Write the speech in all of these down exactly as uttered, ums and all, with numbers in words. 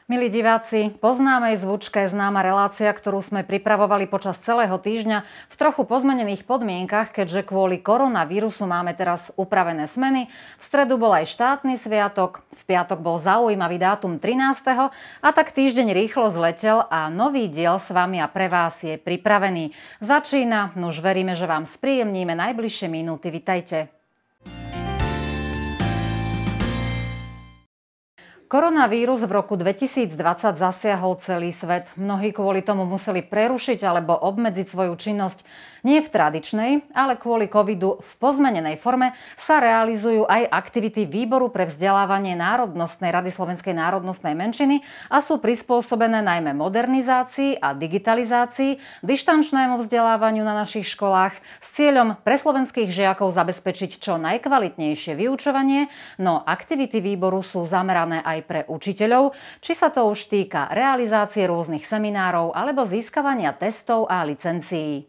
Milí diváci, po známej zvučke známa relácia, ktorú sme pripravovali počas celého týždňa v trochu pozmenených podmienkach, keďže kvôli koronavírusu máme teraz upravené smeny. V stredu bol aj štátny sviatok, v piatok bol zaujímavý dátum trinásteho a tak týždeň rýchlo zletel a nový diel s vami a pre vás je pripravený. Začína, no už veríme, že vám spríjemníme najbližšie minúty. Vitajte. Koronavírus v roku dvetisícdvadsať zasiahol celý svet. Mnohí kvôli tomu museli prerušiť alebo obmedziť svoju činnosť. Nie v tradičnej, ale kvôli covidu v pozmenenej forme sa realizujú aj aktivity Výboru pre vzdelávanie Národnostnej rady Slovenskej národnostnej menšiny a sú prispôsobené najmä modernizácii a digitalizácii, dištančnému vzdelávaniu na našich školách s cieľom pre slovenských žiakov zabezpečiť čo najkvalitnejšie vyučovanie, no aktivity výboru sú zamerané aj pre učiteľov, či sa to už týka realizácie rôznych seminárov alebo získavania testov a licencií.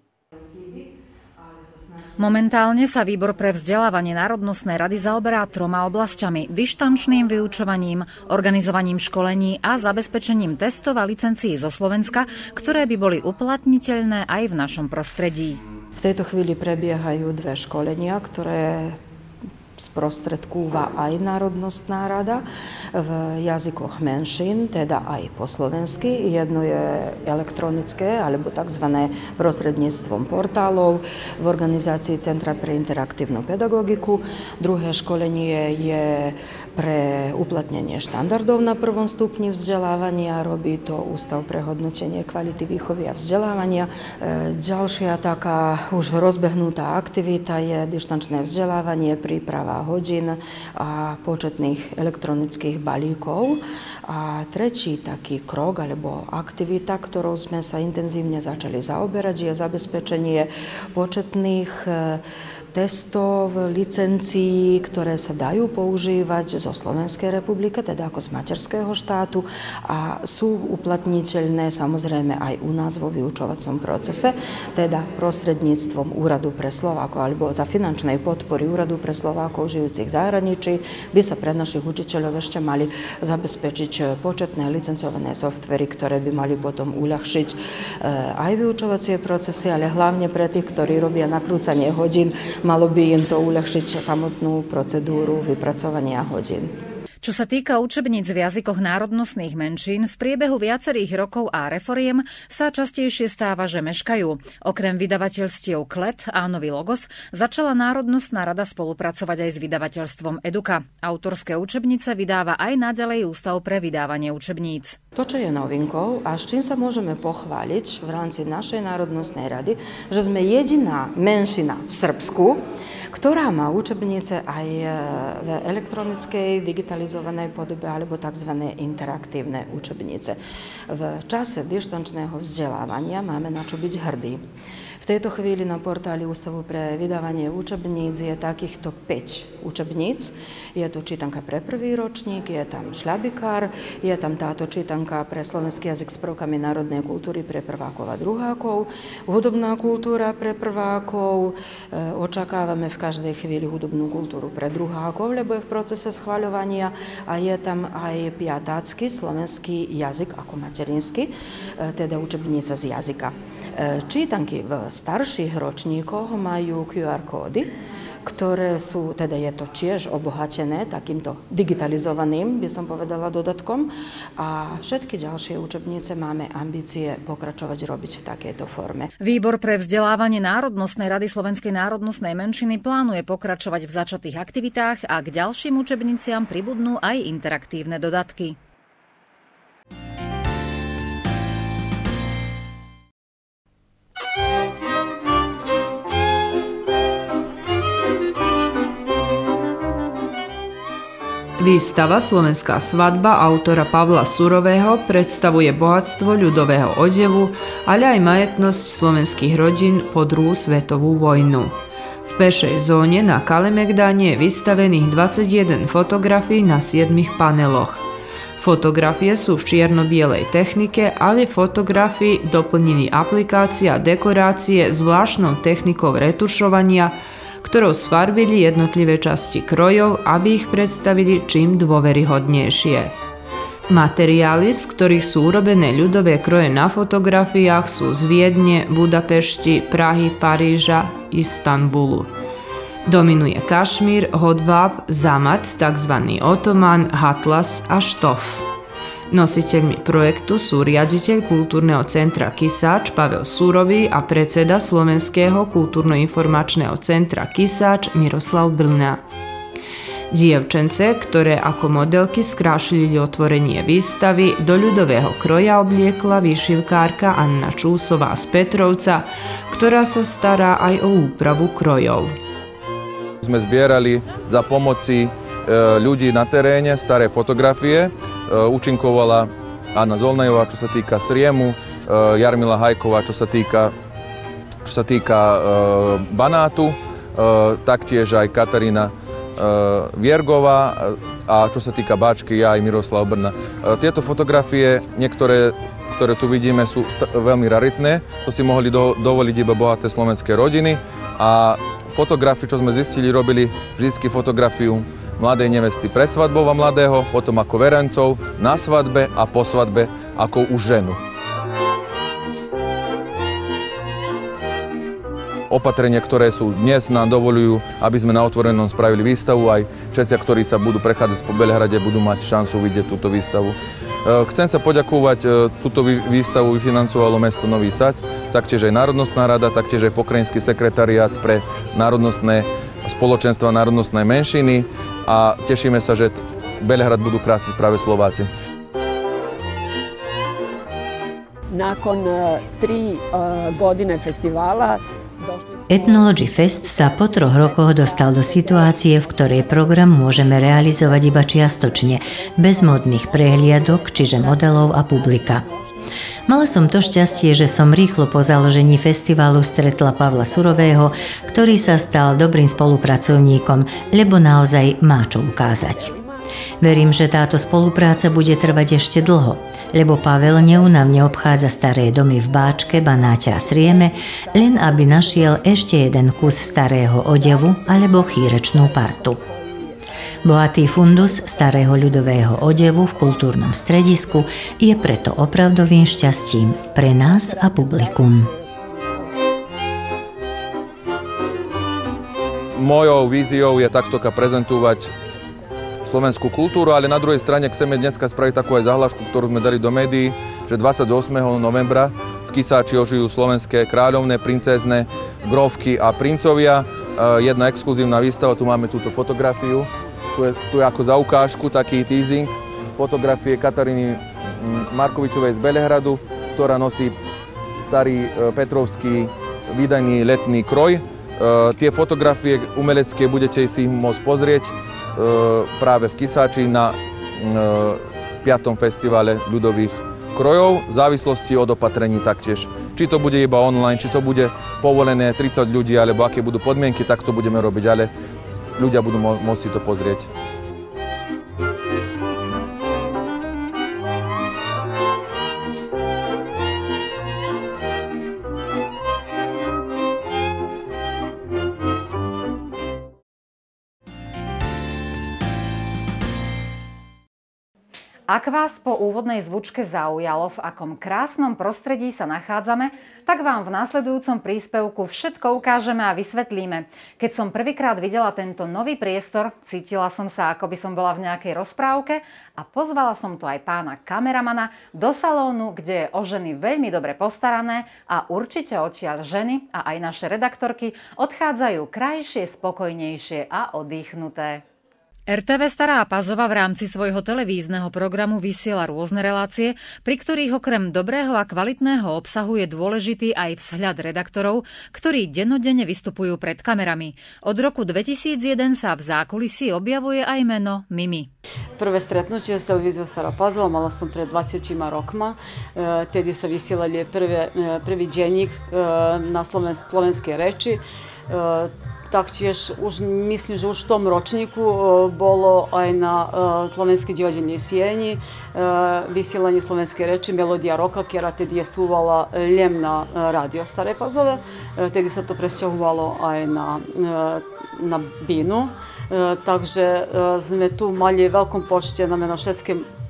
Momentálne sa Výbor pre vzdelávanie Národnostnej rady zaoberá troma oblasťami: dištančným vyučovaním, organizovaním školení a zabezpečením testov a licencií zo Slovenska, ktoré by boli uplatniteľné aj v našom prostredí. V tejto chvíli prebiehajú dve školenia, ktoré sprostredkúva aj Národnostná rada v jazykoch menšín, teda aj po slovensky. Jedno je elektronické, alebo tzv. Prostredníctvom portálov v organizácii Centra pre interaktívnu pedagogiku. Druhé školenie je pre uplatnenie štandardov na prvom stupni vzdelávania. Robí to Ústav pre hodnotenie kvality výchovy a vzdelávania. Ďalšia taká už rozbehnutá aktivita je dištančné vzdelávanie, príprava hodín a početných elektronických balíkov. A tretí taký krok alebo aktivita, ktorou sme sa intenzívne začali zaoberať, je zabezpečenie početných testov, licencií, ktoré sa dajú používať zo Slovenskej republiky, teda ako z materského štátu, a sú uplatniteľné samozrejme aj u nás vo vyučovacom procese, teda prostredníctvom Úradu pre Slovákov alebo za finančnej podpory Úradu pre Slovákov žijúcich v zahraničí by sa pre našich učiteľov ešte mali zabezpečiť početné licencované softvery, ktoré by mali potom uľahčiť aj vyučovacie procesy, ale hlavne pre tých, ktorí robia nakrúcanie hodín, malo by im to uľahčiť samotnú procedúru vypracovania hodín. Čo sa týka učebníc v jazykoch národnostných menšín, v priebehu viacerých rokov a reforiem sa častejšie stáva, že meškajú. Okrem vydavateľstiev Klet a Nový logos začala Národnostná rada spolupracovať aj s vydavateľstvom Eduka. Autorské učebnice vydáva aj naďalej Ústav pre vydávanie učebníc. To, čo je novinkou a s čím sa môžeme pochváliť v rámci našej Národnostnej rady, že sme jediná menšina v Srbsku, ktorá má učebnice aj v elektronickej digitalizovanej podobe alebo tzv. Interaktívne učebnice. V čase dištančného vzdelávania máme na čo byť hrdí. V tejto chvíli na portáli Ústavu pre vydávanie učebníc je takýchto päť učebníc. Je to čítanka pre prvý ročník, je tam šľabikár, je tam táto čítanka pre slovenský jazyk s prvkami národnej kultúry pre prvákov a druhákov, hudobná kultúra pre prvákov, očakávame v každej chvíli hudobnú kultúru pre druhákov, lebo je v procese schvaľovania, a je tam aj piatácky slovenský jazyk ako materinský, teda učebnica z jazyka. Čítanky v starších ročníkoch majú kjú ár kódy, ktoré sú, teda je to tiež obohatené takýmto digitalizovaným, by som povedala, dodatkom, a všetky ďalšie učebnice máme ambície pokračovať robiť v takejto forme. Výbor pre vzdelávanie Národnostnej rady Slovenskej národnostnej menšiny plánuje pokračovať v začatých aktivitách a k ďalším učebniciam pribudnú aj interaktívne dodatky. Výstava Slovenská svadba autora Pavla Surového predstavuje bohatstvo ľudového odevu, ale aj majetnosť slovenských rodín po druhú svetovú vojnu. V pešej zóne na Kalemegdáne je vystavených dvadsaťjeden fotografií na siedmich paneloch. Fotografie sú v čierno-bielej technike, ale fotografii doplnili aplikácia a dekorácie zvláštnou technikou retušovania, ktorou sfarbili jednotlivé časti krojov, aby ich predstavili čím dôveryhodnejšie. Materiály, z ktorých sú urobené ľudové kroje na fotografiách, sú z Viedne, Budapešti, Prahy, Paríža, Istanbulu. Dominuje kašmír, hodváb, zamat, tzv. Otoman, hatlas a štof. Nositeľmi projektu sú riaditeľ kultúrneho centra Kisáč Pavel Surový a predseda Slovenského kultúrno-informačného centra Kisáč Miroslav Brňa. Dievčence, ktoré ako modelky skrášlili otvorenie výstavy, do ľudového kroja obliekla výšivkárka Anna Čúsová z Petrovca, ktorá sa stará aj o úpravu krojov. Sme zbierali za pomoci ľudí na teréne staré fotografie. Účinkovala Anna Zolnejová, čo sa týka Sriemu, Jarmila Hajková, čo sa týka, čo sa týka Banátu, taktiež aj Katarína Viergová a čo sa týka Báčky, ja aj Miroslav Brňa. Tieto fotografie, niektoré, ktoré tu vidíme, sú veľmi raritné. To si mohli do, dovoliť iba bohaté slovenské rodiny. A fotografii, čo sme zistili, robili vždycky fotografiu mladej nevesty pred svadbou a mladého, potom ako verencov, na svadbe a po svadbe ako už ženu. Opatrenia, ktoré sú dnes, nám dovolujú, aby sme na otvorenom spravili výstavu. Aj všetci, ktorí sa budú prechádzať po Belehrade, budú mať šancu vidieť túto výstavu. Chcem sa poďakovať, túto výstavu vyfinancovalo mesto Nový Sad, taktiež aj Národnostná rada, taktiež aj pokrajinský sekretariát pre národnostné spoločenstva, národnostné menšiny a tešíme sa, že Belehrad budú krásiť práve Slováci. Nakon tri godine festivala Ethnology Fest sa po troch rokoch dostal do situácie, v ktorej program môžeme realizovať iba čiastočne, bez modných prehliadok, čiže modelov a publika. Mala som to šťastie, že som rýchlo po založení festivalu stretla Pavla Surového, ktorý sa stal dobrým spolupracovníkom, lebo naozaj má čo ukázať. Verím, že táto spolupráca bude trvať ešte dlho, lebo Pavel neúnavne obchádza staré domy v Báčke, Banáte a Srieme, len aby našiel ešte jeden kus starého odevu alebo chýrečnú partu. Bohatý fundus starého ľudového odevu v kultúrnom stredisku je preto opravdovým šťastím pre nás a publikum. Mojou víziou je takto prezentovať slovenskú kultúru, ale na druhej strane chceme dneska spraviť takú aj záhľašku, ktorú sme dali do médií, že dvadsiateho ôsmeho novembra v Kisáči ožijú slovenské kráľovné, princezné, grófky a princovia. Jedna exkluzívna výstava, tu máme túto fotografiu, tu je, tu je ako za ukážku taký teasing fotografie Kataríny Markovičovej z Belehradu, ktorá nosí starý petrovský vydaný letný kroj. Tie fotografie umelecké budete si môcť pozrieť práve v Kisáči na piatom festivale ľudových krojov, v závislosti od opatrení taktiež. Či to bude iba online, či to bude povolené tridsať ľudí, alebo aké budú podmienky, tak to budeme robiť, ale ľudia budú môcť si to pozrieť. Ak vás po úvodnej zvučke zaujalo, v akom krásnom prostredí sa nachádzame, tak vám v následujúcom príspevku všetko ukážeme a vysvetlíme. Keď som prvýkrát videla tento nový priestor, cítila som sa, ako by som bola v nejakej rozprávke a pozvala som tu aj pána kameramana do salónu, kde je o ženy veľmi dobre postarané a určite odtiaľ ženy a aj naše redaktorky odchádzajú krajšie, spokojnejšie a oddychnuté. er té vé Stará Pazova v rámci svojho televízneho programu vysiela rôzne relácie, pri ktorých okrem dobrého a kvalitného obsahu je dôležitý aj vzhľad redaktorov, ktorí dennodenne vystupujú pred kamerami. Od roku dvetisícjeden sa v zákulisí objavuje aj meno Mimi. Prvé stretnutie s televíziou Stará Pazova mala som pred dvadsiatimi rokma. E, tedy sa vysielali prvé, prvý denník e, na sloven, slovenské reči. E, Taktiež, už, myslím, že už v tom ročníku e, bolo aj na e, Slovenskej divadelnej sieni e, vysielanie slovenské reči Melódia roka, ktorá tedy je súvala len na e, rádio Staré Pazove. E, tedy sa to presťahovalo aj na, e, na Bínu. E, takže e, sme tu mali veľkom počte na meno všetké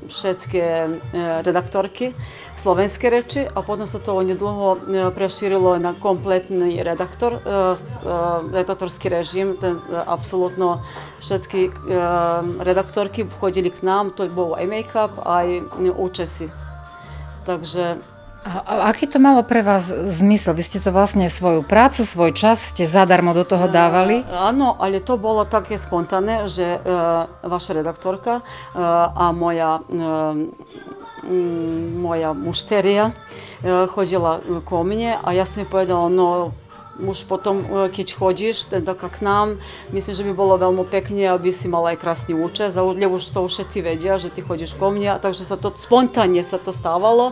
švedske redaktorki slovenske reči, a potom sa to onedlho preširilo na kompletni redaktor, redaktorski režim. Apsolutno švedski redaktorki chodili k nám, to bol aj make-up, aj účesy. Takže A aký to malo pre vás zmysel? Vy ste to vlastne svoju prácu, svoj čas ste zadarmo do toho dávali? Áno, ale to bolo také spontánne, že vaša redaktorka a moja moja mušterija chodila ko mne, a ja sam joj povedala, no už potom, keď chodíš k nám, myslím, že by bolo veľmi pekne, aby si mala aj krásny účes, lebo už to už všetci vedia, že ty chodíš ko mne, takže sa to spontánne sa to stávalo.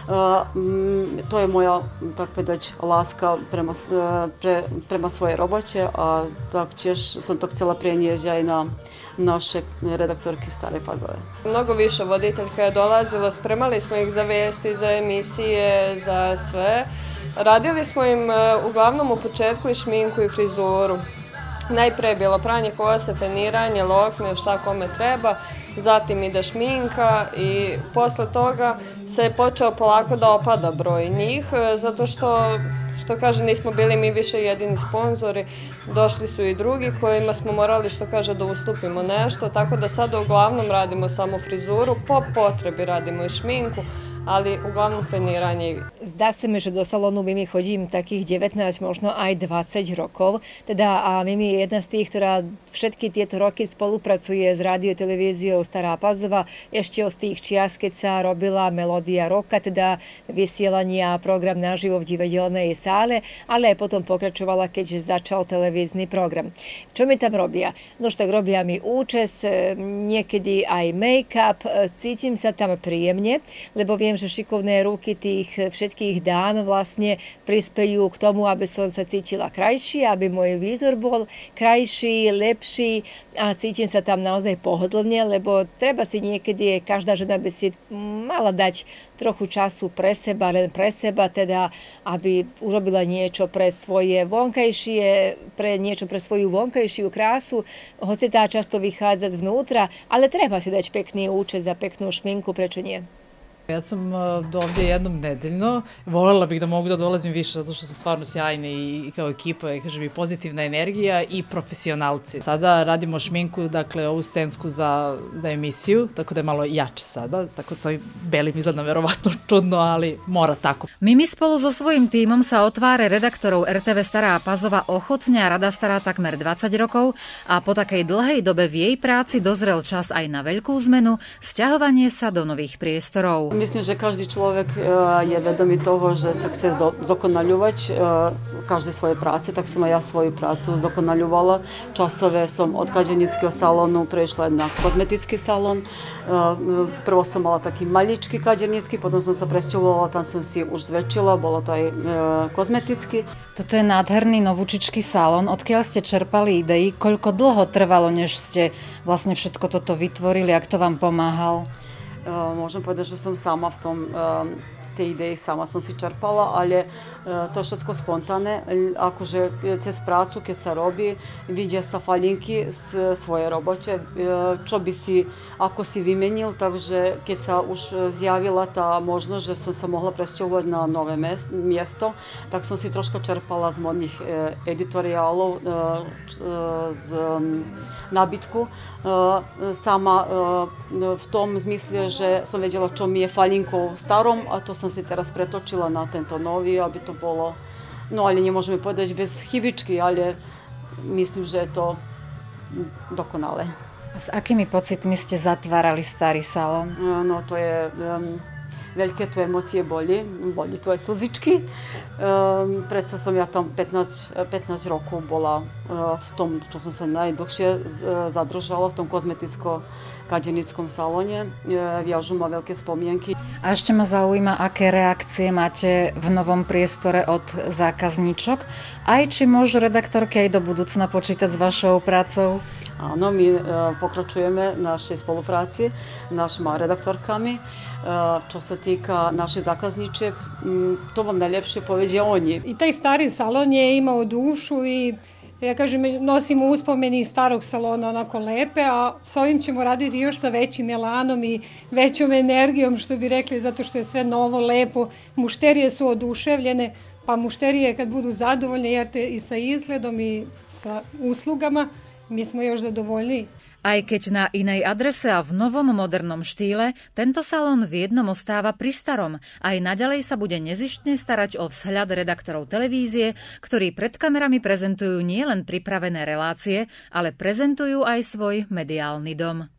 To je moja, tak povedať, láska prema, pre, prema svojej robote, a taktiež som to chcela preniesť aj na naše redaktorke Stare Pazove. Mnogo više voditeljka je dolazilo, spremali smo ih za vijesti, za emisije, za sve. Radili smo im uglavnom u početku i šminku i frizuru. Najpre je bilo pranje kose, feniranje, lokne, šta kome treba, zatim ide šminka i posle toga se je počeo polako da opada broj njih, zato što, što kaže, nismo bili mi više jedini sponzori, došli su i drugi kojima smo morali, što kaže, da ustupimo nešto, tako da sada uglavnom radimo samo frizuru, po potrebi radimo i šminku, ali uglavnom feniranje. Zdá sa mi, že do salónu Mimi chodím takých devätnásť, možno aj dvadsať rokov. Teda a Mimi je jedna z tých, ktorá všetky tieto roky spolupracuje s rádiotelevíziou Stará Pazova. Ešte od tých čias, keď sa robila Melódia roka, teda vysielania program naživo v divadelnej sále, ale aj potom pokračovala, keď začal televízny program. Čo mi tam robia? No tak robia mi účes, niekedy aj make-up, cítim sa tam príjemne, lebo viem, že šikovné ruky tých všetkých dám vlastne prispejú k tomu, aby som sa cítila krajšie, aby môj výzor bol krajší, lepší, a cítim sa tam naozaj pohodlne, lebo treba si niekedy, každá žena by si mala dať trochu času pre seba, len pre seba, teda aby urobila niečo pre svoje vonkajšie, pre niečo pre svoju vonkajšiu krásu, hoci tá často vychádza zvnútra, ale treba si dať pekný účes a peknú šminku, prečo nie? Ja sam ovdje jednom nedeljno. Voljela bih da mogu da dolazim više, zato što su stvarno sjajni i kao ekipa, i kažem i pozitivna energija i profesionalci. Sada radimo šminku, dakle ovu scensku za, za emisiju, tako da je malo jače sada, tako da s ovim belim izgledam verovatno čudno, ali mora tako. Mimi spolu so svojím tímom sa o tváre redaktorov er té vé Stará Pazova ochotne a rada stará takmer dvadsať rokov, a po takej dlhej dobe v jej práci dozrel čas aj na veľkú zmenu, sťahovanie sa do nových priestorov. Myslím, že každý človek je vedomý toho, že sa chce zdokonaľovať každej svojej práci, tak som aj ja svoju prácu zdokonaľovala. Časové som od kadženického salónu prešla na kozmetický salón. Prvo som mala taký maličký kadženický, potom som sa presťahovala, tam som si už zväčšila, bolo to aj kozmetický. Toto je nádherný novúčičký salón. Odkiaľ ste čerpali idei? Koľko dlho trvalo, než ste vlastne všetko toto vytvorili? Jak to vám pomáhal? Môžem povedať, že som sama v tom, tej ideji sama som si čerpala, ale to je všetko spontánne. Akože cez prácu, keď sa robí, vidia sa falinky z svojej robote, čo by si, ako si vymenil, takže keď sa už zjavila tá možnosť, že som sa mohla presťahovať na nové miesto, tak som si troška čerpala z modných editoriálov, z nábytku. Sama v tom zmysle, že som vedela, čo mi je falinkou v starom, a to som si teraz pretočila na tento nový, aby to bolo, no ale nemôžeme povedať bez chybičky, ale myslím, že je to dokonalé. A s akými pocitmi ste zatvárali starý salón? No to je, um, veľké tu emócie boli, boli tu aj slzičky. Um, predsa som ja tam pätnásť, pätnásť rokov bola uh, v tom, čo som sa najdlhšie uh, zadržala, v tom kozmeticko-kadženickom salóne. Uh, viažu ma veľké spomienky. A ešte ma zaujíma, aké reakcie máte v novom priestore od zákazníčok? Aj či môžu redaktorky aj do budúcna počítať s vašou prácou? Áno, my uh, pokračujeme v našej spolupráci s našimi redaktorkami. Uh, čo sa týka naših zákazniček, um, to vam najljepše povedia oni. I taj stari salon je imao dušu i ja kažem, nosimo uspomeni iz starog salona onako lepe, a s ovim ćemo raditi još sa većim elanom i većom energijom, što bi rekli, zato što je sve novo, lepo. Mušterije su oduševljene, pa mušterije kad budu zadovoljne, jer te i sa izgledom i sa uslugama, mi smo još zadovoljniji. Aj keď na inej adrese a v novom modernom štýle, tento salón v jednom ostáva pri starom. Aj naďalej sa bude nezištne starať o vzhľad redaktorov televízie, ktorí pred kamerami prezentujú nielen pripravené relácie, ale prezentujú aj svoj mediálny dom.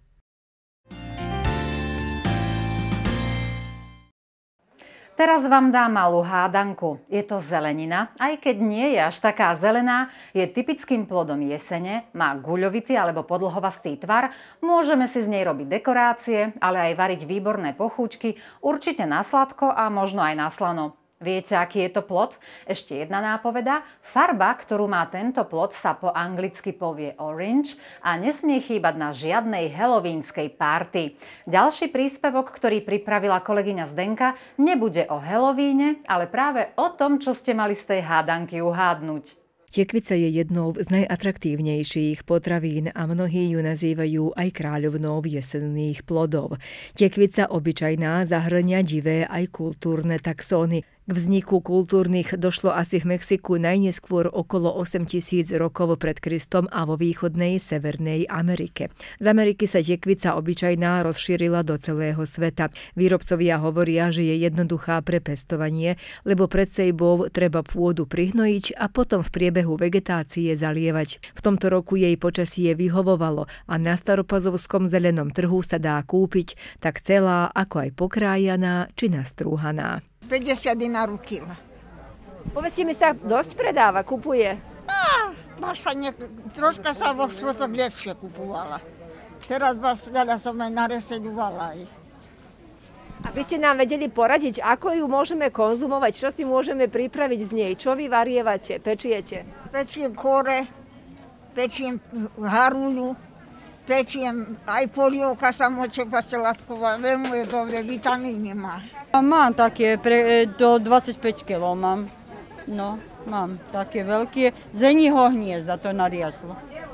Teraz vám dám malú hádanku. Je to zelenina, aj keď nie je až taká zelená, je typickým plodom jesene, má guľovitý alebo podlhovastý tvar, môžeme si z nej robiť dekorácie, ale aj variť výborné pochúčky, určite na sladko a možno aj na slano. Viete, aký je to plod? Ešte jedna nápoveda. Farba, ktorú má tento plod, sa po anglicky povie orange a nesmie chýbať na žiadnej halloweenskej party. Ďalší príspevok, ktorý pripravila kolegyňa Zdenka, nebude o Halloweene, ale práve o tom, čo ste mali z tej hádanky uhádnuť. Tekvica je jednou z najatraktívnejších potravín a mnohí ju nazývajú aj kráľovnou jesenných plodov. Tekvica obyčajná zahrňa divé aj kultúrne taxóny. K vzniku kultúrnych došlo asi v Mexiku najneskôr okolo osem tisíc rokov pred Kristom a vo východnej Severnej Amerike. Z Ameriky sa tekvica obyčajná rozšírila do celého sveta. Výrobcovia hovoria, že je jednoduchá pre pestovanie, lebo pred sejbou treba pôdu prihnojiť a potom v priebehu vegetácie zalievať. V tomto roku jej počasie vyhovovalo a na staropazovskom zelenom trhu sa dá kúpiť tak celá, ako aj pokrájaná či nastrúhaná. päťdesiat dinárov kila. Povedzte mi, sa dosť predáva, kupuje? Á, sa ne, troška sa vo štvrtok lepšie kupovala. Teraz veľa som aj nareseľovala. A by ste nám vedeli poradiť, ako ju môžeme konzumovať, čo si môžeme pripraviť z nej, čo vy varievate, pečiete? Pečiem kore, pečiem haruľu, pečiem aj polievka samočepa celatková, veľmi je dobre, vitamíny má. Mám také, pre, do dvadsaťpäť kilogramov mám, no, mám také veľké, zeního hniezda to nariaslo.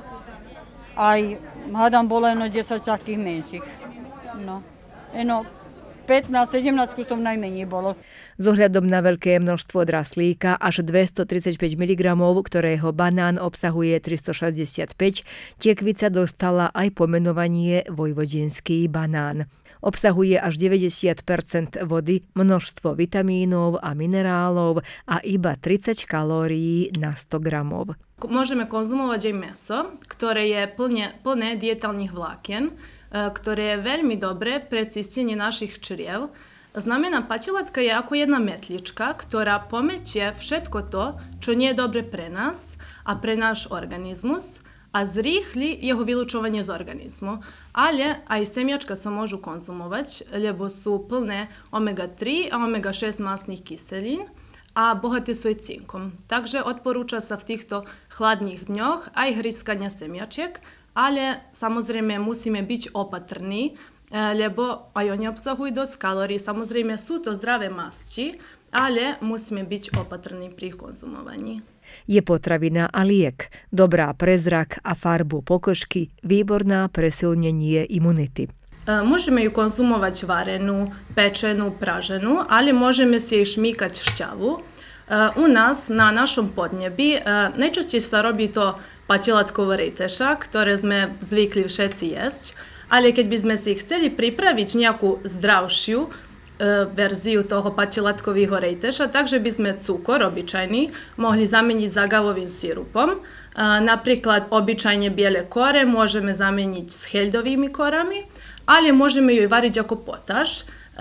Aj, hádam, bolo eno desať takých menších, no, eno pätnásť sedemnásť kusov najmenej bolo. S ohľadom na veľké množstvo draslíka až dvestotridsaťpäť miligramov, ktorého banán obsahuje tristošesťdesiatpäť, tekvica dostala aj pomenovanie vojvodinský banán. Obsahuje až deväťdesiat percent vody, množstvo vitamínov a minerálov a iba tridsať kalórií na sto gramov. Môžeme konzumovať aj meso, ktoré je plne, plné dietálnych vlákien, ktoré je veľmi dobré pre čistenie našich čriev. Znamená, pačilatka je ako jedna metlička, ktorá pometie všetko to, čo nie je dobre pre nás a pre náš organizmus, a zrýchli jeho vylučovanie z organizmu. Ale aj semiačka sa môžu konzumovať, lebo sú plné omega tri a omega šesť masných kyselín a bohaté sú aj cinkom. Takže odporúča sa v týchto chladných dňoch aj hryskania semiačiek, ale samozrejme musíme byť opatrní, lebo aj oni obsahujú dosť kalórií. Samozrejme sú to zdravé masti, ale musíme byť opatrní pri konzumovaní. Je potravina a liek, dobrá pre zrak a farbu pokožky, výborná pre silnenie imunity. Môžeme ju konzumovať varenú, pečenú, praženú, ale môžeme si jej šmíkať šťavu. U nás na našom podnebi najčastejšie sa robí to pačilatkovo rejteša, ktoré sme zvykli všetci jesť, ale keď by sme si chceli pripraviť nejakú zdravšiu verziu toho pačilatkového rejteša, takže by sme cukor obyčajný mohli zameniť zagavovým sirupom. Napríklad obyčajne biele kore môžeme zameniť s heldovými korami, ale môžeme ju variť ako potáž.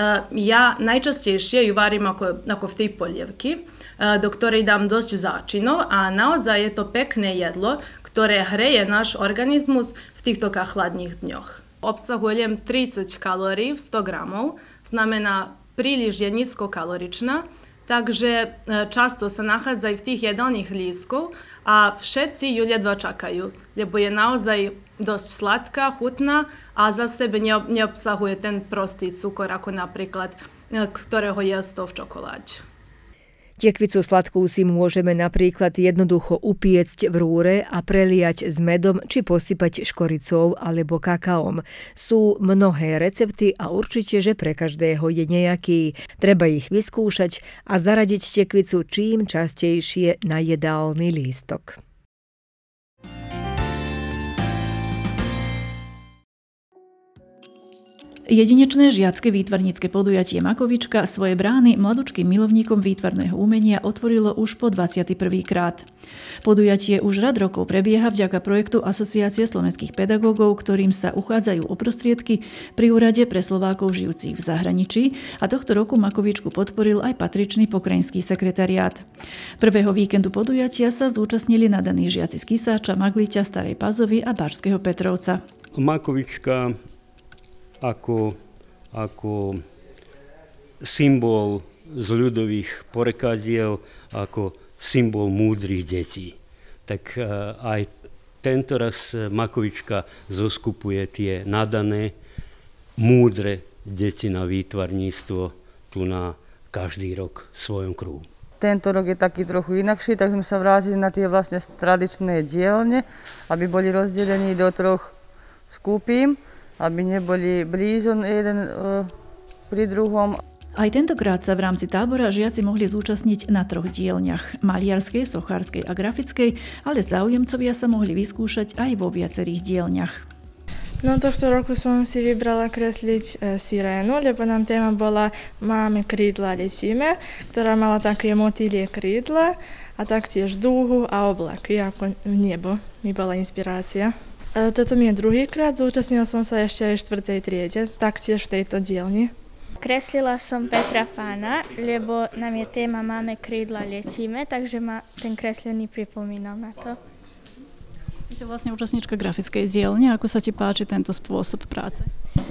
Ja najčastejšie ju varím ako, ako v tej polievky, do ktorej dám dosť záčinov a naozaj je to pekné jedlo, ktoré hreje náš organizmus v týchto chladných dňoch. Obsahuje tridsať kalórií v sto gramov, znamená príliš je nízkokaloričná, takže často sa nachádza aj v tých jedálnych lístkov a všetci ju ledva čakajú, lebo je naozaj dosť sladká, chutná a za sebe neobsahuje ten prostý cukor, ako napríklad, ktorého je to v čokoláde. Tekvicu sladkú si môžeme napríklad jednoducho upiecť v rúre a preliať s medom či posypať škoricou alebo kakaom. Sú mnohé recepty a určite, že pre každého je nejaký. Treba ich vyskúšať a zaradiť tekvicu čím častejšie na jedálny lístok. Jedinečné žiacké výtvarnícke podujatie Makovička svoje brány mladučkým milovníkom výtvarného umenia otvorilo už po dvadsiaty prvý krát. Podujatie už rad rokov prebieha vďaka projektu Asociácie slovenských pedagógov, ktorým sa uchádzajú o prostriedky pri Úrade pre Slovákov žijúcich v zahraničí a tohto roku Makovičku podporil aj patričný pokrajinský sekretariát. Prvého víkendu podujatia sa zúčastnili nadaní žiaci z Kisáča, Magliťa, Starej Pazovy a Bašského Petrovca. Makovička Ako, ako symbol z ľudových porekadiel, ako symbol múdrych detí. Tak aj tento raz Makovička zoskupuje tie nadané, múdre deti na výtvarníctvo tu na každý rok v svojom kruhu. Tento rok je taký trochu inakší, tak sme sa vrátili na tie vlastne tradičné dielne, aby boli rozdelení do troch skupín, aby neboli blízo jeden uh, pri druhom. Aj tentokrát sa v rámci tábora žiaci mohli zúčastniť na troch dielňach, maliarskej, sochárskej a grafickej, ale záujemcovia sa mohli vyskúšať aj vo viacerých dielňach. No tohto roku som si vybrala kresliť e, sirénu, lebo nám téma bola Máme krídla, letíme, ktorá mala také motýlie krídla a taktiež dúhu a oblaky, ako nebo mi bola inšpirácia. Toto mi je druhýkrát, zúčastnila som sa ešte aj v štvrtej triede, taktiež v tejto dielni. Kreslila som Petra Pána, lebo nám je téma Máme krídla, letíme, takže ma ten kreslený pripomínal na to. Ty si vlastne účastníčka grafickej dielne, ako sa ti páči tento spôsob práce?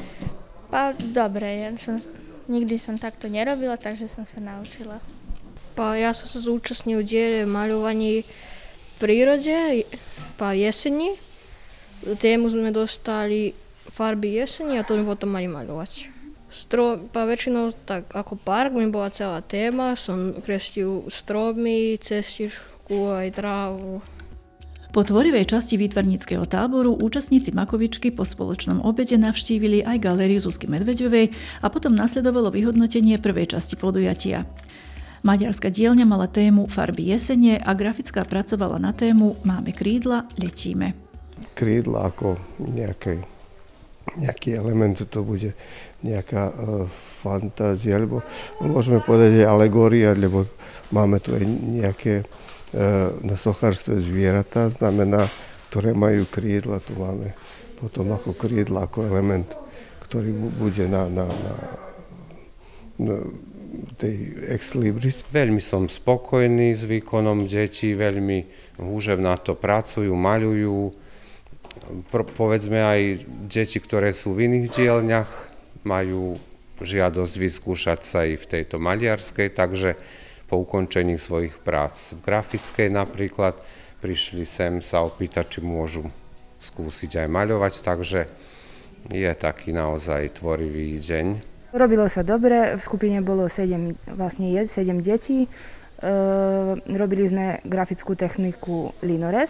Pa, dobre, ja som, nikdy som takto nerobila, takže som sa naučila. Pa, ja som sa zúčastnil diele maľovaní v prírode, pa jeseni. Tému sme dostali farby jeseni a to sme potom mali maľovať. Strom, pa väčšinou tak ako park mi bola celá téma, som kreslil stromy, cestičku aj trávu. Po tvorivej časti výtvarníckeho táboru účastníci Makovičky po spoločnom obede navštívili aj galériu Zuzky Medveďovej a potom nasledovalo vyhodnotenie prvej časti podujatia. Maďarská dielňa mala tému Farby jesene a grafická pracovala na tému Máme krídla, letíme. Krídla ako nejaký, nejaký element, to bude nejaká uh, fantázia, alebo môžeme povedať aj alegória, lebo máme tu aj nejaké uh, na sochárstve zvieratá, znamená, ktoré majú krídla, tu máme potom ako krídla, ako element, ktorý bude na, na, na, na tej ex libris. Veľmi som spokojný s výkonom detí, veľmi húževnato pracujú, maľujú. Povedzme aj deti, ktoré sú v iných dielňach, majú žiadosť vyskúšať sa i v tejto maliarskej, takže po ukončení svojich prác v grafickej napríklad prišli sem sa opýtať, či môžu skúsiť aj maľovať, takže je taký naozaj tvorivý deň. Robilo sa dobre, v skupine bolo sedem, vlastne je sedem detí. E, robili sme grafickú techniku Linores.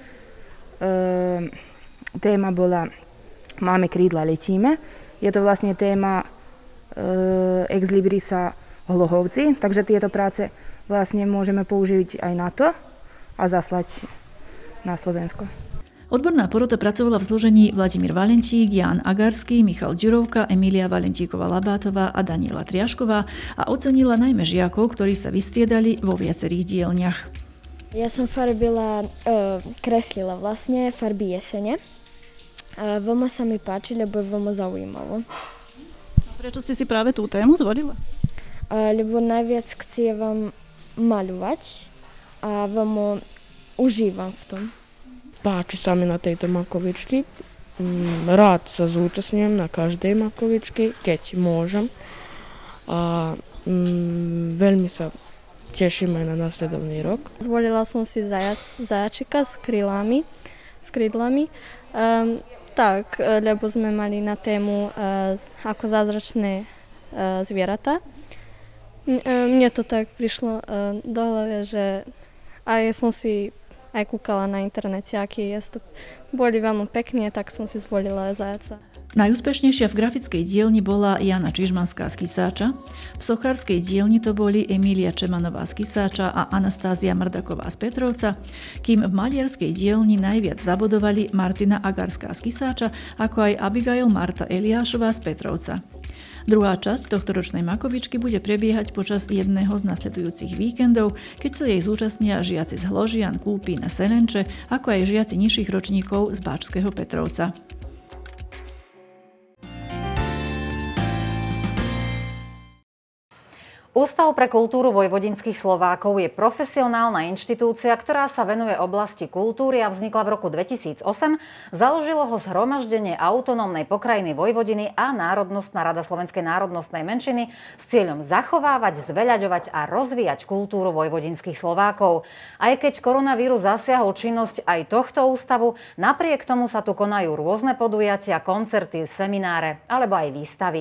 E, téma bola Máme krídla, letíme. Je to vlastne téma e, ex librisa Hlohovci, takže tieto práce vlastne môžeme použiť aj na to a zaslať na Slovensko. Odborná porota pracovala v zložení Vladimír Valentík, Ján Agarský, Michal Ďurovka, Emília Valentíková-Labátová a Daniela Triašková a ocenila najmä žiakov, ktorí sa vystriedali vo viacerých dielňach. Ja som farbila, e, kreslila vlastne farby jesene. E, veľmi sa mi páči, lebo je veľmi zaujímavo. A prečo si si práve tú tému zvolila? E, lebo najviac chcievam maľovať a veľmi užívam v tom. Páči sa mi na tejto Makovičky. Rád sa zúčastňujem na každej Makovičky, keď môžem. A mm, veľmi sa teším aj na následovný rok. Zvolila som si zajac, zajačika s krylami, s krídlami. Um, tak, lebo sme mali na tému uh, ako zázračné uh, zvieratá. Mne to tak prišlo do hlavy, že aj som si aj kúkala na internete, aký je to. Boli veľmi pekne, tak som si zvolila zajaca. Najúspešnejšia v grafickej dielni bola Jana Čižmanská z Kisáča, v sochárskej dielni to boli Emília Čemanová z Kisáča a Anastázia Mrdaková z Petrovca, kým v maliarskej dielni najviac zabodovali Martina Agarská z Kisáča, ako aj Abigail Marta Eliášová z Petrovca. Druhá časť tohtoročnej Makovičky bude prebiehať počas jedného z nasledujúcich víkendov, keď sa jej zúčastnia žiaci z Hložian, Kúpín a Serenče, ako aj žiaci nižších ročníkov z Báčského Petrovca. Ústav pre kultúru vojvodinských Slovákov je profesionálna inštitúcia, ktorá sa venuje oblasti kultúry a vznikla v roku dvetisícosem. Založilo ho Zhromaždenie autonómnej pokrajiny Vojvodiny a Národnostná rada Slovenskej národnostnej menšiny s cieľom zachovávať, zveľaďovať a rozvíjať kultúru vojvodinských Slovákov. Aj keď koronavírus zasiahol činnosť aj tohto ústavu, napriek tomu sa tu konajú rôzne podujatia, koncerty, semináre alebo aj výstavy.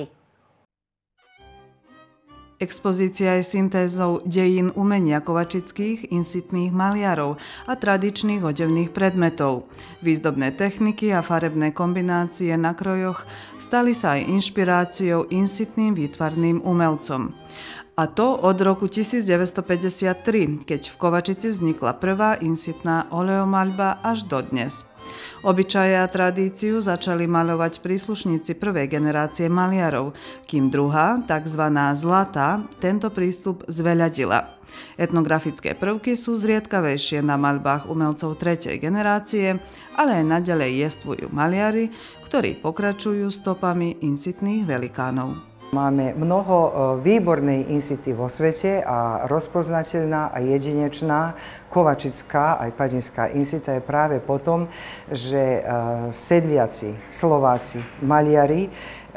Expozícia je syntézou dejín umenia kovačických, insitných maliarov a tradičných odevných predmetov. Výzdobné techniky a farebné kombinácie na krojoch stali sa aj inšpiráciou insitným výtvarným umelcom. A to od roku tisícdeväťstopäťdesiattri, keď v Kovačici vznikla prvá insitná oleomaľba až dodnes. Obyčaje a tradíciu začali maľovať príslušníci prvej generácie maliarov, kým druhá, takzvaná zlatá, tento prístup zveľadila. Etnografické prvky sú zriedkavejšie na maľbách umelcov tretej generácie, ale aj naďalej jestvujú maliari, ktorí pokračujú stopami insitných velikánov. Máme mnoho výbornej insity vo svete a rozpoznateľná a jedinečná kovačická aj padinská insita je práve po tom, že sedliaci, Slováci, maliari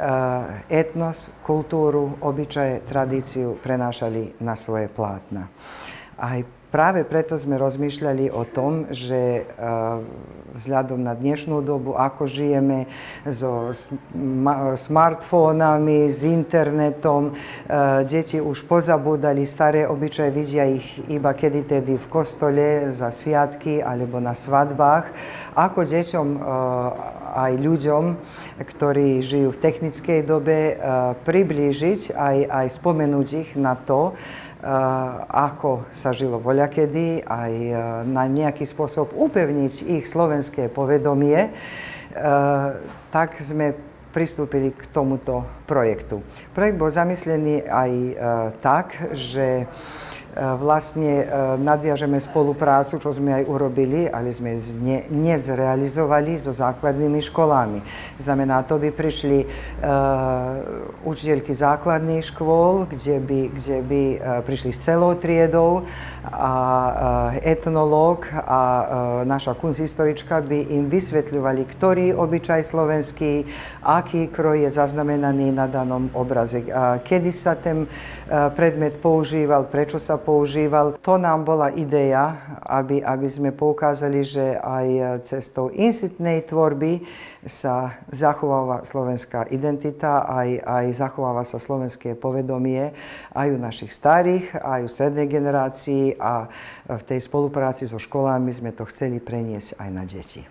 etnos, kultúru, obyčaje, tradíciu prenášali na svoje plátna. Aj práve preto sme rozmýšľali o tom, že vzhľadom na dnešnú dobu, ako žijeme so smartfónami, s internetom, deti už pozabúdali staré obyčaje, vidia ich iba kedy-tedy v kostole za sviatky alebo na svadbách. Ako deťom aj ľuďom, ktorí žijú v technickej dobe, priblížiť aj, aj spomenúť ich na to, ako sa žilo voľakedy, aj na nejaký spôsob upevniť ich slovenské povedomie, tak sme pristúpili k tomuto projektu. Projekt bol zamyslený aj tak, že vlastne nadviažeme spoluprácu, čo sme aj urobili, ale sme ne, nezrealizovali so základnými školami. Znamená, to by prišli uh, učiteľky základných škôl, kde by, kde by uh, prišli s celou triedou a uh, etnológ a uh, naša kunsthistorička by im vysvetľovali, ktorý obyčaj slovenský, aký kroj je zaznamenaný na danom obraze, uh, kedy sa ten uh, predmet používal, prečo sa používal. To nám bola idea, aby, aby sme poukázali, že aj cestou insitnej tvorby sa zachováva slovenská identita, aj, aj zachováva sa slovenské povedomie aj u našich starých, aj u strednej generácii a v tej spolupráci so školami sme to chceli preniesť aj na deti.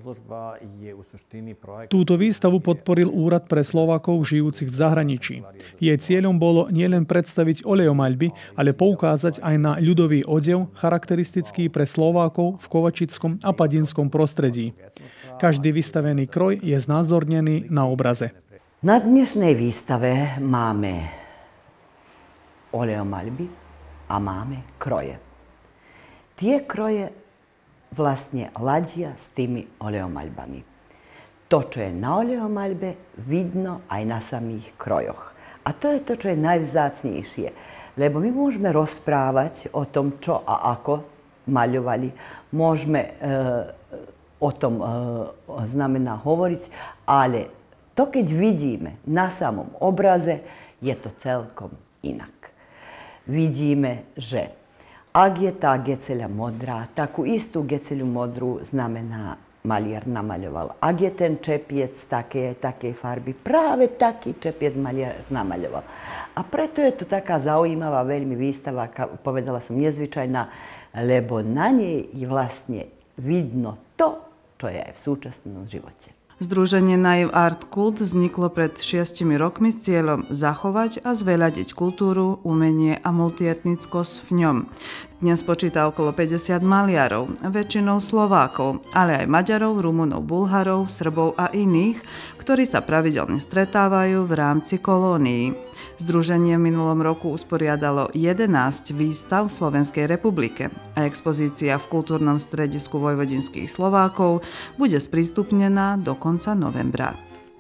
Túto výstavu podporil Úrad pre Slovákov žijúcich v zahraničí. Jej cieľom bolo nielen predstaviť oleomaľby, ale poukázať aj na ľudový odev, charakteristický pre Slovákov v kovačickom a padinskom prostredí. Každý vystavený kroj je znázornený na obraze. Na dnešnej výstave máme oleomaľby a máme kroje. Tie kroje vlastne ladia s tými oleomaľbami. To, čo je na oleomaľbe, vidno aj na samých krojoch. A to je to, čo je najvzácnejšie. Lebo my môžeme rozprávať o tom, čo a ako maľovali. Môžeme e, o tom e, znamená hovoriť, ale to, keď vidíme na samom obraze, je to celkom inak. Vidíme, že ak je tá geceľa modrá, takú istú geceľu modrú znamená maliar namaľoval. Ak je ten čepiec také, takej farby, práve taký čepiec maliar namaľoval. A preto je to taká zaujímavá veľmi výstava, povedala som nezvyčajná, lebo na nej je vlastne vidno to, čo je aj v súčasnom živote. Združenie Naiv Art Kult vzniklo pred šiestimi rokmi s cieľom zachovať a zveľadiť kultúru, umenie a multietnickosť v ňom. Dnes počíta okolo päťdesiat maliarov, väčšinou Slovákov, ale aj Maďarov, Rumunov, Bulharov, Srbov a iných, ktorí sa pravidelne stretávajú v rámci kolónií. Združenie v minulom roku usporiadalo jedenásť výstav v Slovenskej republike a expozícia v kultúrnom stredisku vojvodinských Slovákov bude sprístupnená do konca novembra.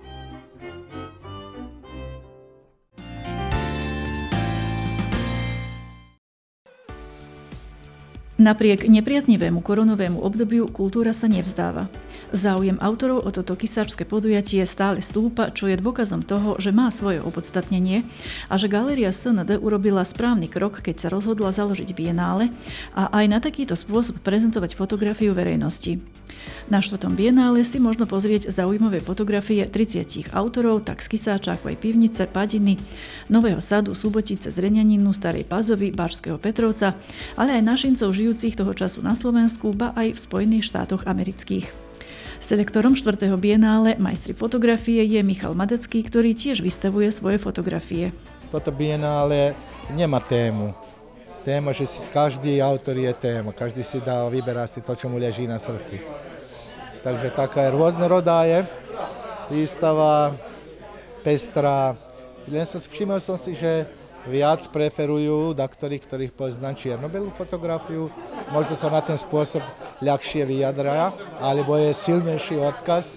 Napriek nepriaznivému koronovému obdobiu kultúra sa nevzdáva. Záujem autorov o toto kysáčske podujatie stále stúpa, čo je dôkazom toho, že má svoje opodstatnenie a že Galéria es en dé urobila správny krok, keď sa rozhodla založiť bienále a aj na takýto spôsob prezentovať fotografiu verejnosti. Na štvrtom bienále si možno pozrieť zaujímavé fotografie tridsiatich autorov, tak z Kysáča ako aj Pivnice, Padiny, Nového Sadu, Subotice, Zrenjaninu, Starej Pazovy, Bačského Petrovca, ale aj našincov žijúcich toho času na Slovensku, ba aj v Spojených štátoch amerických. Selektorom štvrtého bienále majstri fotografie je Michal Madecký, ktorý tiež vystavuje svoje fotografie. Toto bienále nemá tému. Téma, že si každý autor je téma, každý si dá, vyberá si to, čo mu leží na srdci. Takže taká je rôznorodá je výstava, pestrá. Len som všimol som si, že viac preferujú daktorých, ktorých poznám čierno-belú fotografiu. Možno sa na ten spôsob ľahšie vyjadria, alebo je silnejší odkaz.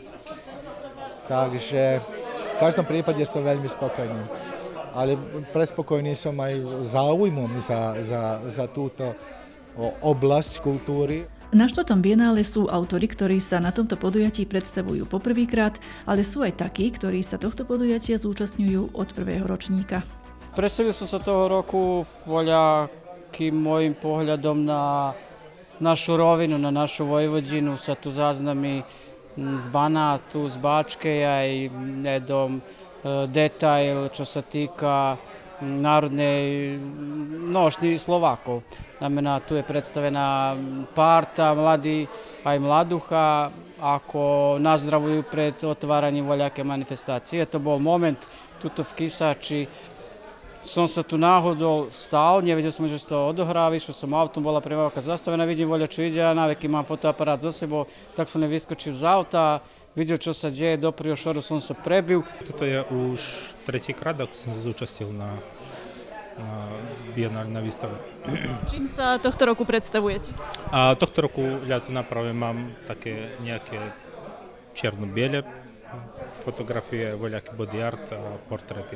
Takže v každom prípade som veľmi spokojný. Ale prespokojný som aj záujmom za, za, za túto oblasť kultúry. Na štvrtom bienále sú autori, ktorí sa na tomto podujatí predstavujú poprvýkrát, ale sú aj takí, ktorí sa tohto podujatia zúčastňujú od prvého ročníka. Predstavil som sa toho roku voľakým môjim pohľadom na našu rovinu, na našu Vojvodinu. Sa tu záznamy z Banátu, z Bačkej, aj nedom detail, čo sa týka národnej nošnji Slovákov. Znamená, tu je predstavená parta mladí, aj mladucha, ako nazdravujú pred otváraním voľaké manifestácie. To bol moment tuto v Kysáči. Som sa tu náhodou stál, nevedel som, že sa to odohráva, išiel som autom, bola premávka zastavená, vidím voľa, čo ide, a naveky mám fotoaparát so sebou, tak som nevyskočil z auta, videl, čo sa deje, do priošoru som sa prebil. Toto je už tretíkrát, ako som sa zúčastil na, na bienálnej na výstave. Čím sa tohto roku predstavujete? A tohto roku ja tu naprave mám také nejaké čierno-biele fotografie, voľaký body art a portréty.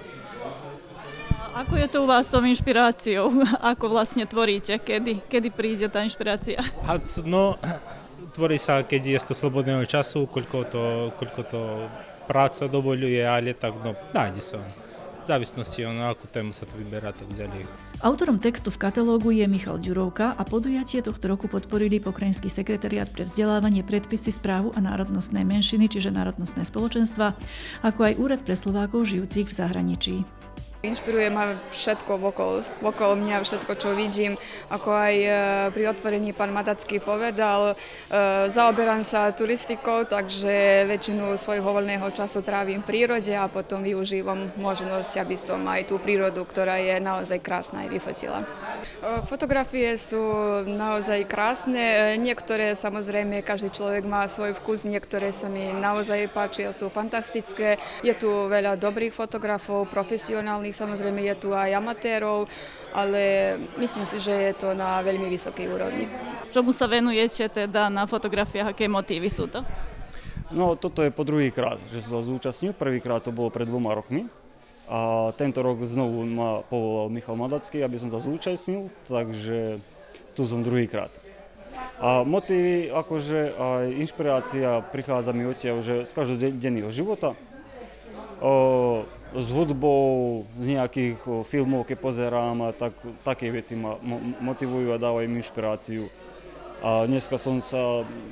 Ako je to u vás s tou inšpiráciou? Ako vlastne tvoríte? Kedy, kedy príde tá inšpirácia? A, no, tvorí sa, keď je to slobodného času, koľko to, koľko to práca dovoľuje, ale tak, no, nájde sa. V závislosti, na akú tému sa to vyberá, tak ďalej. Autorom textu v katalógu je Michal Ďurovka a podujatie tohto roku podporili Pokrajinský sekretariát pre vzdelávanie, predpisy, správu a národnostné menšiny, čiže národnostné spoločenstva, ako aj Úrad pre Slovákov žijúcich v zahraničí. Inšpiruje ma všetko okolo, okolo mňa, všetko, čo vidím. Ako aj pri otvorení pán Madacký povedal, zaoberám sa turistikou, takže väčšinu svojho voľného času trávim v prírode a potom využívam možnosť, aby som aj tú prírodu, ktorá je naozaj krásna, aj vyfotila. Fotografie sú naozaj krásne, niektoré samozrejme, každý človek má svoj vkus, niektoré sa mi naozaj páčia, sú fantastické. Je tu veľa dobrých fotografov, profesionálnych, samozrejme je tu aj amatérov, ale myslím si, že je to na veľmi vysokej úrovni. Čomu sa venujete teda na fotografiách, aké motívy sú to? No toto je po druhý krát, že sa zúčastňujem. Prvýkrát to bolo pred dvoma rokmi. A tento rok znovu ma povolal Michal Madacký, aby som sa zúčastnil, takže tu som druhýkrát. A motívy, akože aj inšpirácia prichádza mi odtiaľ, že z každodenného života. O, s hudbou, z nejakých o, filmov, keď pozerám, a tak, také veci ma mo- motivujú a dávajú mi inšpiráciu. A dneska som sa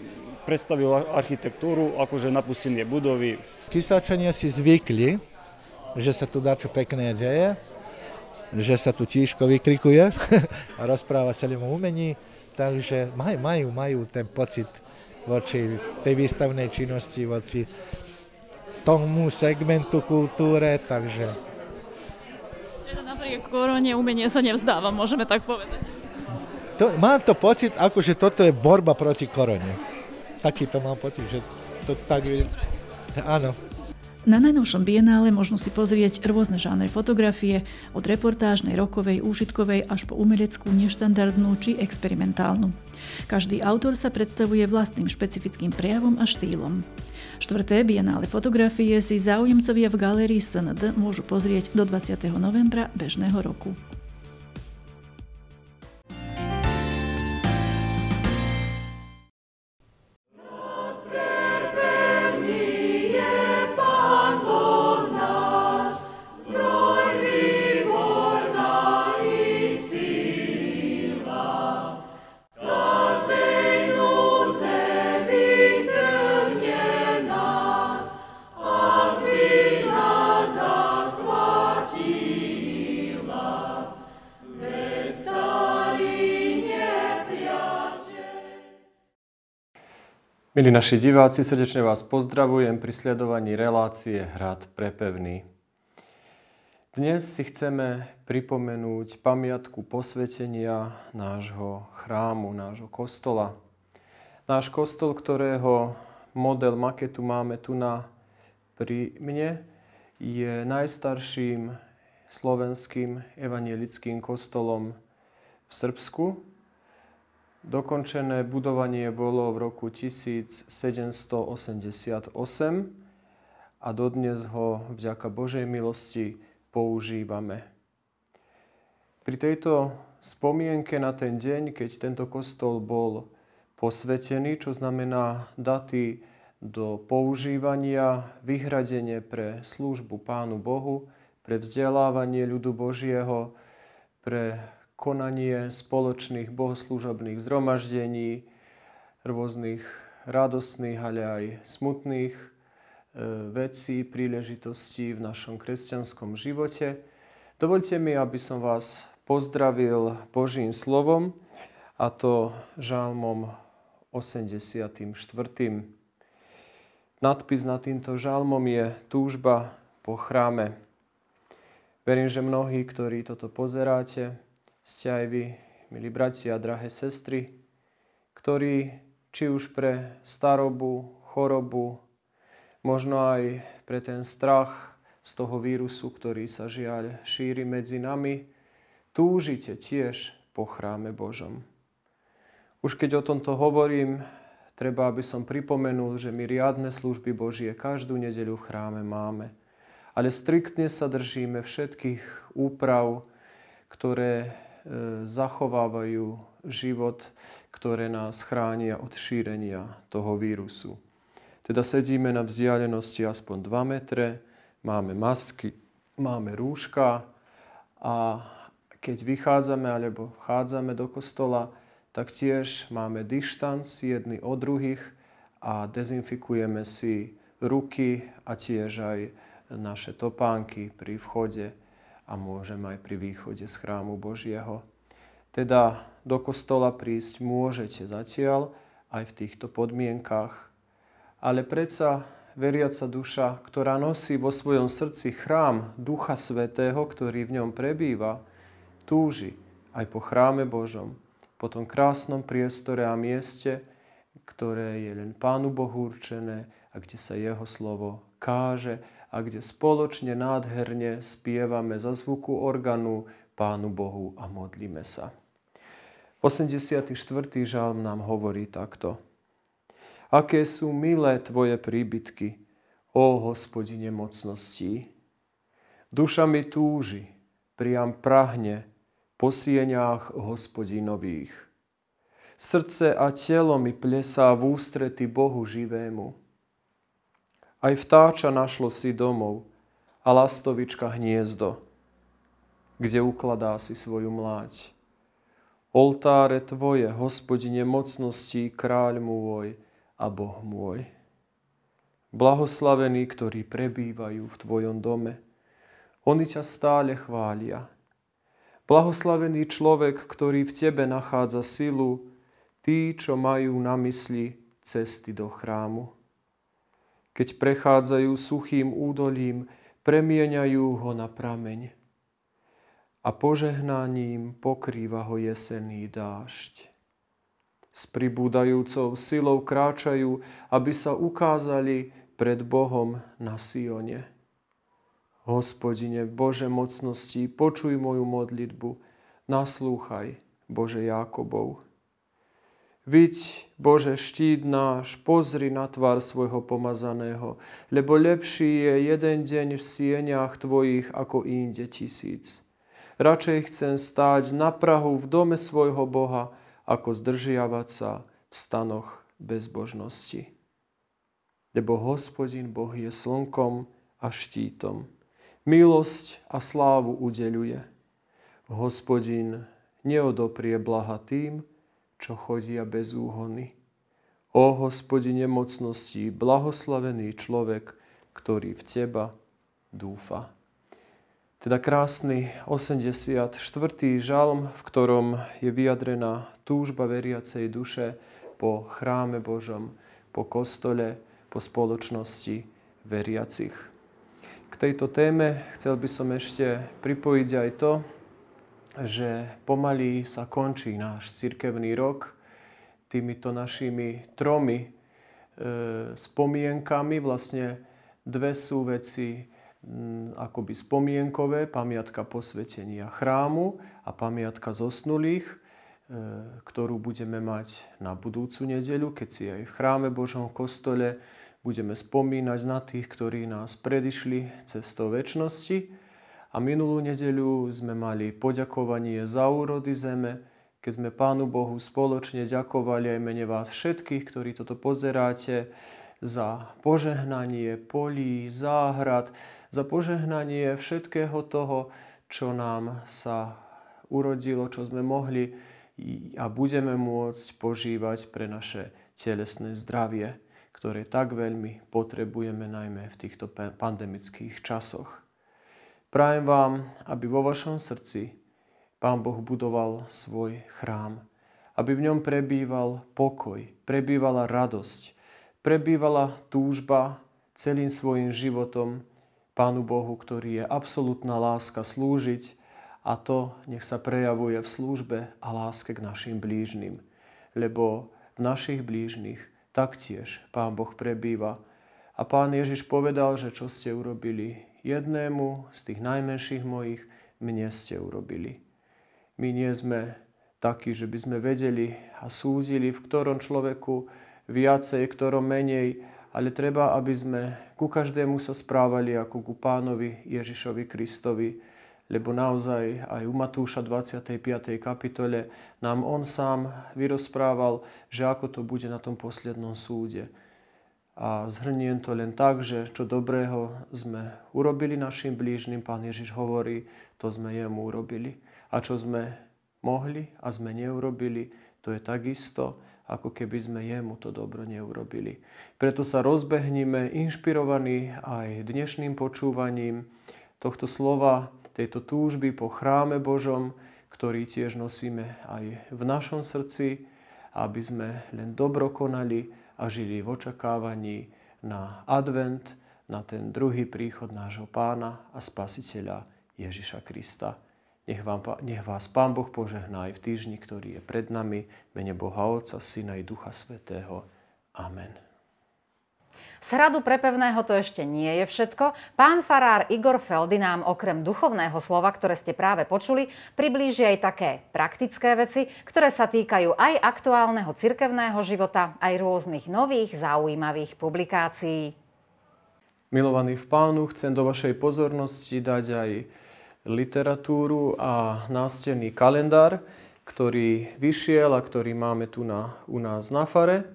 predstavil architektúru, akože napustené budovy. Kysáčania si zvykli, že sa tu dačo pekné deje, že sa tu tížko vykrikuje a rozpráva sa o umení, takže majú, majú, majú ten pocit voči tej výstavnej činnosti, voči tomu segmentu kultúre, takže... Teda napriek korone umenie sa nevzdáva, môžeme tak povedať. To, mám to pocit, ako že toto je borba proti korone. Taký to mám pocit, že to tak vidím. Áno. Na najnovšom bienále možno si pozrieť rôzne žánre fotografie, od reportážnej, rokovej, úžitkovej až po umeleckú, neštandardnú či experimentálnu. Každý autor sa predstavuje vlastným špecifickým prejavom a štýlom. Štvrté bienále fotografie si záujemcovia v galérii es en dé môžu pozrieť do dvadsiateho novembra bežného roku. Milí naši diváci, srdečne vás pozdravujem pri sledovaní relácie Hrad prepevný. Dnes si chceme pripomenúť pamiatku posvetenia nášho chrámu, nášho kostola. Náš kostol, ktorého model maketu máme tu na pri mne, je najstarším slovenským evanjelickým kostolom v Srbsku. Dokončené budovanie bolo v roku tisícsedemstoosemdesiatosem a dodnes ho vďaka Božej milosti používame. Pri tejto spomienke na ten deň, keď tento kostol bol posvetený, čo znamená daty do používania, vyhradenie pre službu Pánu Bohu, pre vzdelávanie ľudu Božieho, pre konanie spoločných bohoslúžobných zhromaždení, rôznych radostných, ale aj smutných e, vecí, príležitostí v našom kresťanskom živote. Dovoľte mi, aby som vás pozdravil Božím slovom, a to žalmom osemdesiatym štvrtým. Nadpis nad týmto žalmom je túžba po chráme. Verím, že mnohí, ktorí toto pozeráte, ste aj vy, milí bratia a drahé sestry, ktorí či už pre starobu, chorobu, možno aj pre ten strach z toho vírusu, ktorý sa žiaľ šíri medzi nami, túžite tiež po chráme Božom. Už keď o tomto hovorím, treba, aby som pripomenul, že my riadne služby Božie každú nedeľu v chráme máme, ale striktne sa držíme všetkých úprav, ktoré zachovávajú život, ktoré nás chránia od šírenia toho vírusu. Teda sedíme na vzdialenosti aspoň dva metre, máme masky, máme rúška a keď vychádzame alebo vchádzame do kostola, tak tiež máme dištanc jedni od druhých a dezinfikujeme si ruky a tiež aj naše topánky pri vchode a môžem aj pri východe z chrámu Božieho. Teda do kostola prísť môžete zatiaľ aj v týchto podmienkach, ale predsa veriaca duša, ktorá nosí vo svojom srdci chrám Ducha Svätého, ktorý v ňom prebýva, túži aj po chráme Božom, po tom krásnom priestore a mieste, ktoré je len Pánu Bohu určené a kde sa Jeho slovo káže, a kde spoločne nádherne spievame za zvuku organu Pánu Bohu a modlíme sa. osemdesiaty štvrtý žalm nám hovorí takto. Aké sú milé tvoje príbytky, ó Hospodine mocností. Duša mi túži, priam prahne po sieňach Hospodinových. Srdce a telo mi plesá v ústrety Bohu živému. Aj vtáča našlo si domov a lastovička hniezdo, kde ukladá si svoju mláď. Oltáre tvoje, Hospodine mocností, kráľ môj, a Boh môj. Blahoslavení, ktorí prebývajú v tvojom dome. Oni ťa stále chvália. Blahoslavený človek, ktorý v tebe nachádza silu, tí, čo majú na mysli cesty do chrámu. Keď prechádzajú suchým údolím, premieňajú ho na prameň a požehnaním pokrýva ho jesenný dážď. S pribúdajúcou silou kráčajú, aby sa ukázali pred Bohom na Sione. Hospodine, Bože mocnosti, počuj moju modlitbu, naslúchaj, Bože Jákobov. Viď, Bože, štít náš, pozri na tvár svojho pomazaného, lebo lepší je jeden deň v sieniach tvojich ako inde tisíc. Radšej chcem stáť na prahu v dome svojho Boha, ako zdržiavať sa v stanoch bezbožnosti. Lebo Hospodin Boh je slnkom a štítom. Milosť a slávu udeľuje. Hospodin neodoprie blaha tým, čo chodia bez úhony. Ó Hospodine mocnosti, blahoslavený človek, ktorý v teba dúfa. Teda krásny osemdesiaty štvrtý žalm, v ktorom je vyjadrená túžba veriacej duše po chráme Božom, po kostole, po spoločnosti veriacich. K tejto téme chcel by som ešte pripojiť aj to, že pomaly sa končí náš cirkevný rok týmito našimi tromi e, spomienkami. Vlastne dve sú veci m, akoby spomienkové, pamiatka posvetenia chrámu a pamiatka zosnulých, e, ktorú budeme mať na budúcu nedeľu, keď si aj v chráme Božom kostole budeme spomínať na tých, ktorí nás predišli cestou večnosti. A minulú nedeľu sme mali poďakovanie za úrody zeme, keď sme Pánu Bohu spoločne ďakovali aj mene vás všetkých, ktorí toto pozeráte, za požehnanie polí, záhrad, za požehnanie všetkého toho, čo nám sa urodilo, čo sme mohli a budeme môcť požívať pre naše telesné zdravie, ktoré tak veľmi potrebujeme najmä v týchto pandemických časoch. Prajem vám, aby vo vašom srdci Pán Boh budoval svoj chrám, aby v ňom prebýval pokoj, prebývala radosť, prebývala túžba celým svojim životom Pánu Bohu, ktorý je absolútna láska slúžiť, a to nech sa prejavuje v službe a láske k našim blížnym, lebo v našich blížnych taktiež Pán Boh prebýva. A Pán Ježiš povedal, že čo ste urobili jednému z tých najmenších mojich, mne ste urobili. My nie sme takí, že by sme vedeli a súdili, v ktorom človeku viacej, v ktorom menej, ale treba, aby sme ku každému sa správali ako ku Pánovi Ježišovi Kristovi, lebo naozaj aj u Matúša dvadsiatej piatej kapitole nám on sám vyrozprával, že ako to bude na tom poslednom súde. A zhrniem to len tak, že čo dobrého sme urobili našim blížnym, Pán Ježiš hovorí, to sme jemu urobili. A čo sme mohli a sme neurobili, to je takisto, ako keby sme jemu to dobro neurobili. Preto sa rozbehnime inšpirovaní aj dnešným počúvaním tohto slova, tejto túžby po chráme Božom, ktorý tiež nosíme aj v našom srdci, aby sme len dobro konali a žili v očakávaní na advent, na ten druhý príchod nášho Pána a Spasiteľa Ježiša Krista. Nech, vám, nech vás Pán Boh požehná aj v týždni, ktorý je pred nami, mene Boha Otca, Syna i Ducha Svätého. Amen. Z hradu prepevného to ešte nie je všetko. Pán farár Igor Feldy nám okrem duchovného slova, ktoré ste práve počuli, priblíži aj také praktické veci, ktoré sa týkajú aj aktuálneho cirkevného života, aj rôznych nových zaujímavých publikácií. Milovaní v Pánu, chcem do vašej pozornosti dať aj literatúru a nástenný kalendár, ktorý vyšiel a ktorý máme tu na, u nás na fare.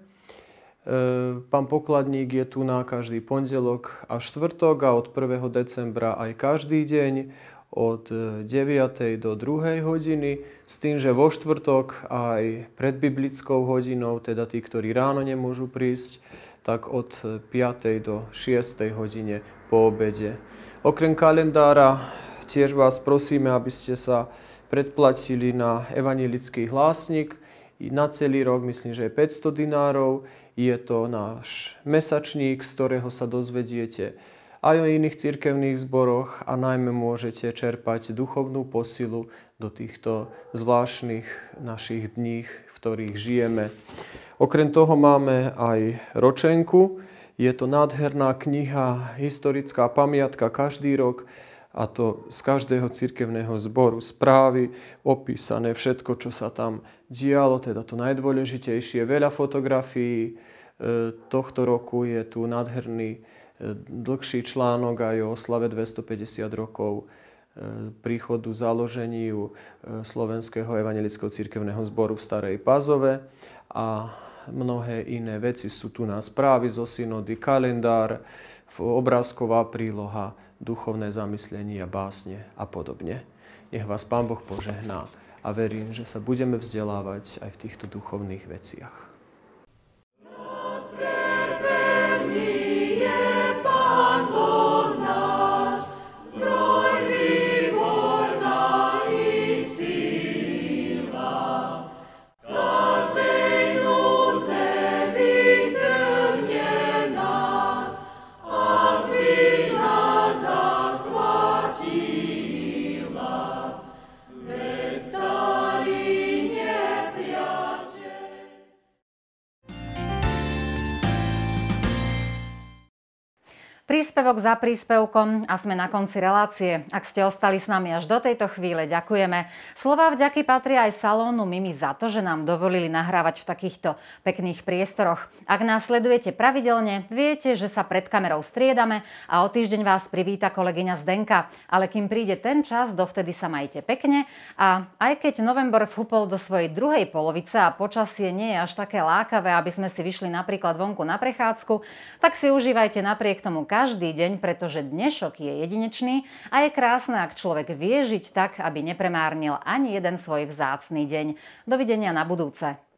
Pán pokladník je tu na každý pondelok a štvrtok a od prvého decembra aj každý deň od deviatej do druhej hodiny, s tým, že vo štvrtok aj pred biblickou hodinou, teda tí, ktorí ráno nemôžu prísť, tak od piatej do šiestej hodine po obede. Okrem kalendára tiež vás prosíme, aby ste sa predplatili na evanjelický hlásnik. Na celý rok myslím, že je päťsto dinárov. Je to náš mesačník, z ktorého sa dozvediete aj o iných cirkevných zboroch a najmä môžete čerpať duchovnú posilu do týchto zvláštnych našich dní, v ktorých žijeme. Okrem toho máme aj ročenku. Je to nádherná kniha, historická pamiatka každý rok, a to z každého cirkevného zboru. Správy, opísané všetko, čo sa tam dialo, teda to najdôležitejšie, veľa fotografií. Tohto roku je tu nádherný dlhší článok aj o oslave dvestopäťdesiat rokov príchodu, založeniu Slovenského evanjelického cirkevného zboru v Starej Pazove a mnohé iné veci sú tu na správy zo synody, kalendár, obrázková príloha, duchovné zamyslenia, básne a podobne. Nech vás Pán Boh požehná a verím, že sa budeme vzdelávať aj v týchto duchovných veciach. Príspevok za príspevkom a sme na konci relácie. Ak ste ostali s nami až do tejto chvíle, ďakujeme. Slová vďaky patria aj salónu Mimi za to, že nám dovolili nahrávať v takýchto pekných priestoroch. Ak nás sledujete pravidelne, viete, že sa pred kamerou striedame a o týždeň vás privíta kolegyňa Zdenka. Ale kým príde ten čas, dovtedy sa majte pekne a aj keď november vhupol do svojej druhej polovice a počasie nie je až také lákavé, aby sme si vyšli napríklad vonku na prechádzku, tak si užívajte napriek tomu každý deň, pretože dnešok je jedinečný a je krásne, ak človek vie žiť tak, aby nepremárnil ani jeden svoj vzácny deň. Dovidenia na budúce.